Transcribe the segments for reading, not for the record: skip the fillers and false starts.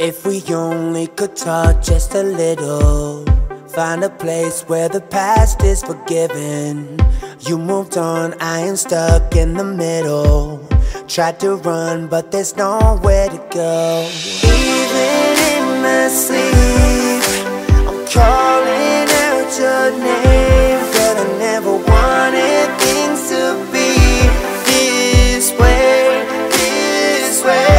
If we only could talk just a little, find a place where the past is forgiven. You moved on, I am stuck in the middle. Tried to run, but there's nowhere to go. Even in my sleep, I'm calling out your name. But I never wanted things to be this way, this way.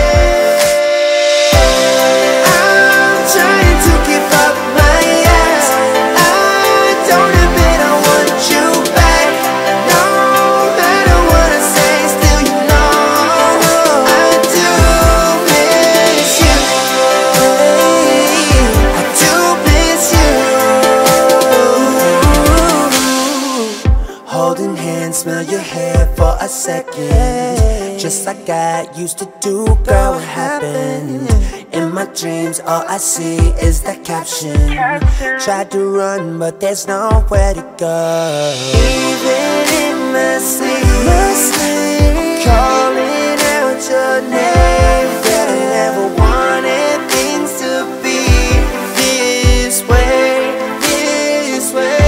Smell your hair for a second, just like I used to do. Girl, what happened? In my dreams, all I see is that caption. Tried to run, but there's nowhere to go. Even in my sleep, I'm calling out your name. But I never wanted things to be this way, this way.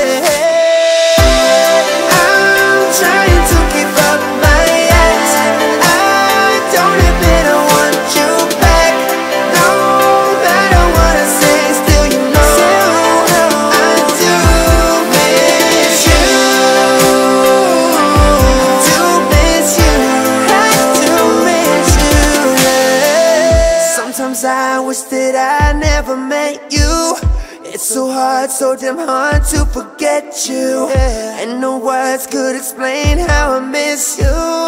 I wish that I never met you. It's so hard, so damn hard to forget you. And no words could explain how I miss you.